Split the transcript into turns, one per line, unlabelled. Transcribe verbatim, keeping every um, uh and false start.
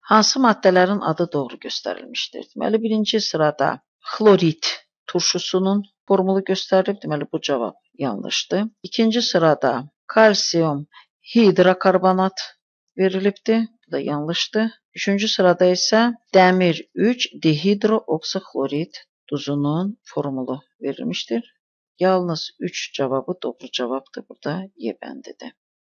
Hansı maddələrin adı doğru göstərilmişdir? Deməli, birinci sırada xlorid turşusunun formulu göstərilib. Deməli, bu cavab yanlışdır. İkinci sırada kalsium hidrokarbonat verilibdir. Bu da yanlışdır. Üçüncü sırada isə dəmir üç dihidrooksixlorid duzunun formulu verilmişdir. Yalnız üç cavabı doğru cavabdır. Burada Y bəndidir.